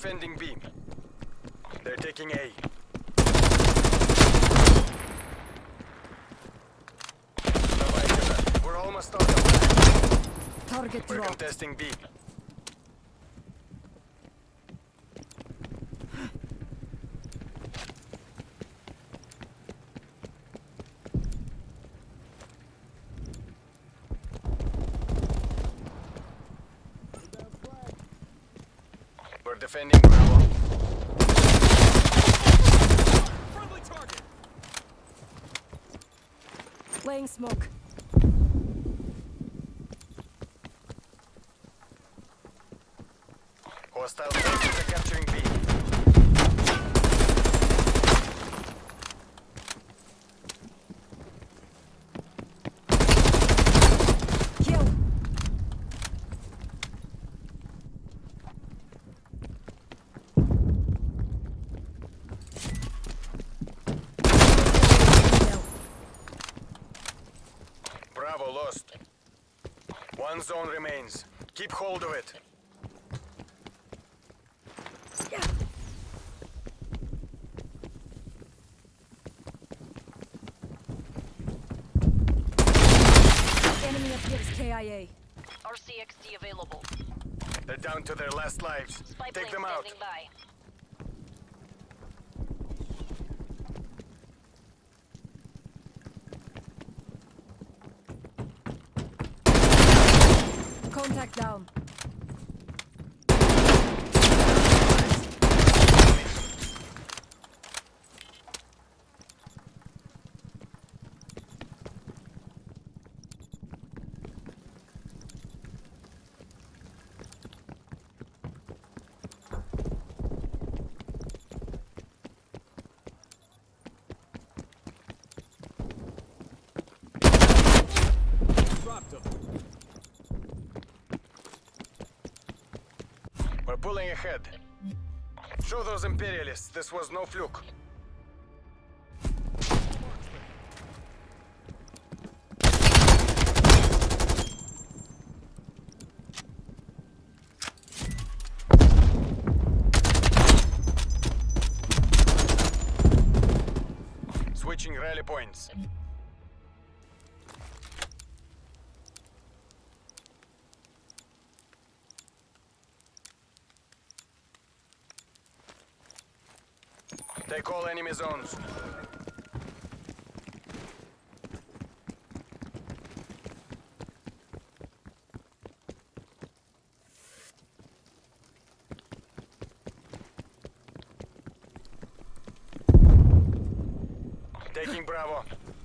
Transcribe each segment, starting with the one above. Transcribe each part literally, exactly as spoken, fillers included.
defending B. They're taking A. We're almost out of time. Target We're dropped. contesting B. We're defending Bravo. Friendly target. Laying smoke. Hostile forces are capturing B. Kill. Bravo lost. One zone remains. Keep hold of it. Enemy appears K I A. R C X D available. They're down to their last lives. Spy Take plane them out. standing by. Contact down. Dropped him. We're pulling ahead. Show those Imperialists this was no fluke. Switching rally points. Take all enemy zones. Taking Bravo.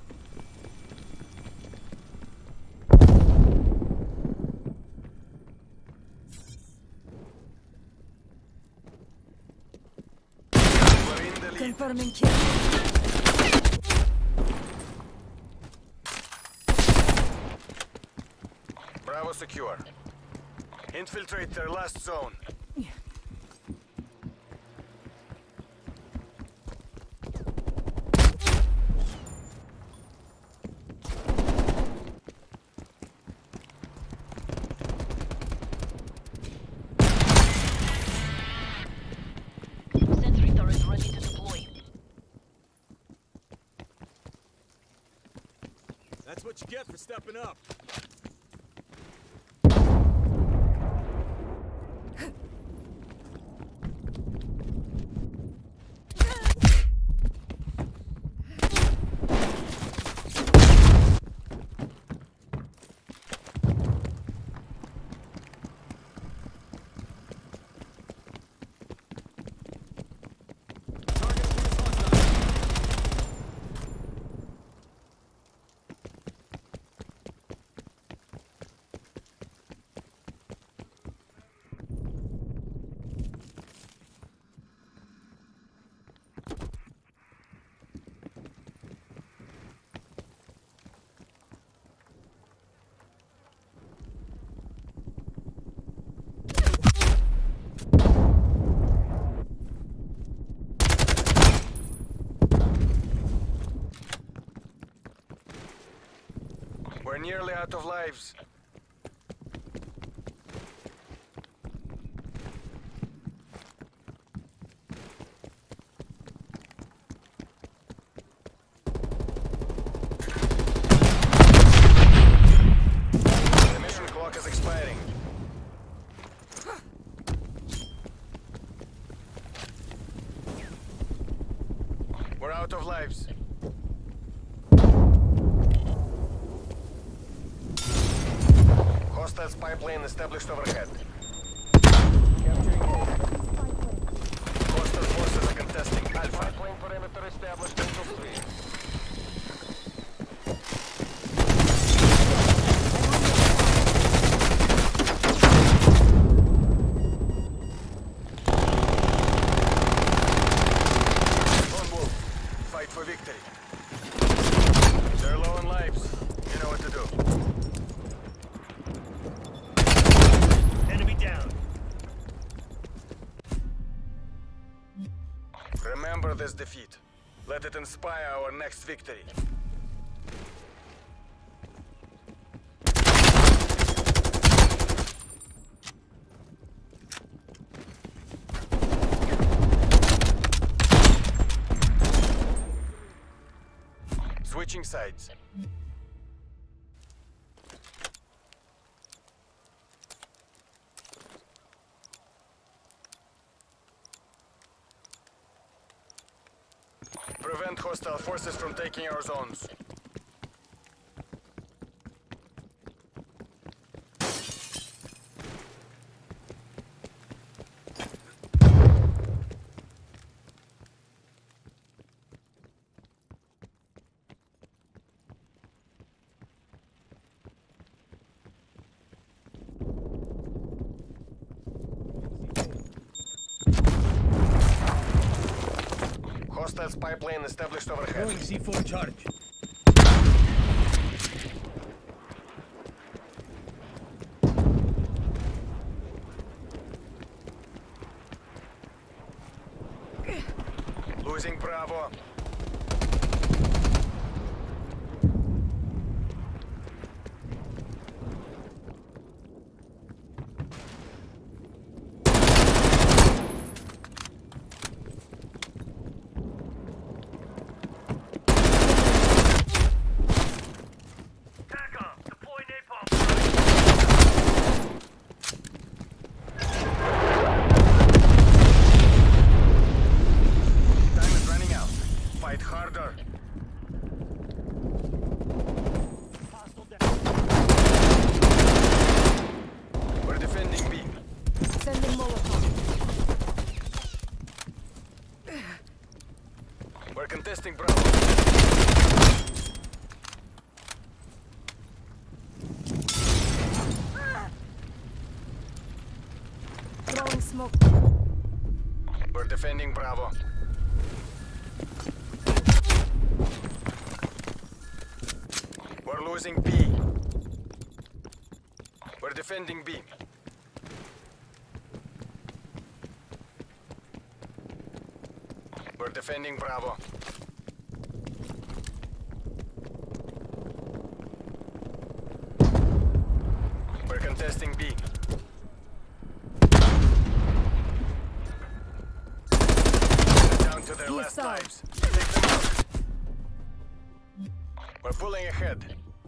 We're in the lead. Confirming kill. Bravo secure. Infiltrate their last zone. Sentry turret ready to deploy. That's what you get for stepping up. Target appears hostile. We're nearly out of lives. We're out of lives. Hostile spy plane established overhead. Capturing A. Hostile forces are contesting Alpha. Spy plane perimeter established. Angel three. Lone Wolf, fight for victory. They're low on lives. You know what to do. Enemy down. Remember this defeat. Let it inspire our next victory. Switching sides. Prevent hostile forces from taking our zones. Hostile spy plane established overhead. Throwing C four charge. Losing Bravo. TACOM, deploy napalm. Time is running out. Fight harder. Hostile down. We're defending B. Sending Molotov. We're contesting Bravo. Throwing smoke. We're defending Bravo. We're losing B. We're defending B. We're defending Bravo. We're contesting B. Down to their last East side. lives. Take them out. We're pulling ahead.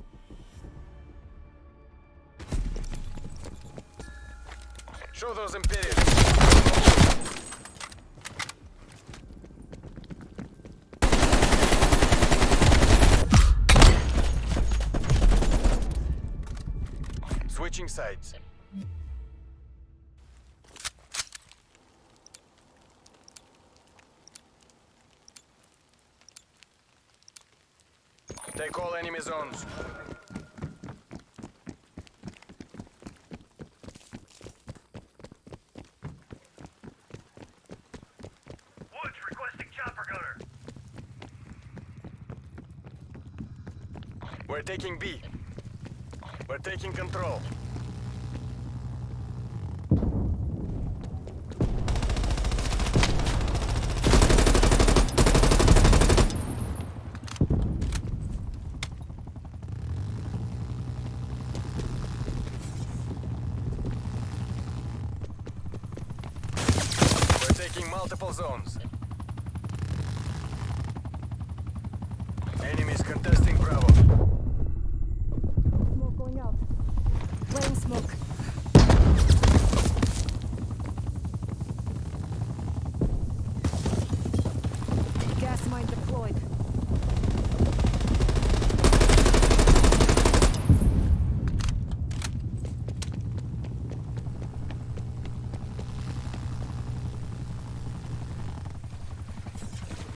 Show those Imperials. Switching sides. Take all enemy zones. Woods requesting chopper gunner. We're taking B. We're taking control. We're taking multiple zones. Enemies contesting Bravo. Smoke going out. Laying smoke.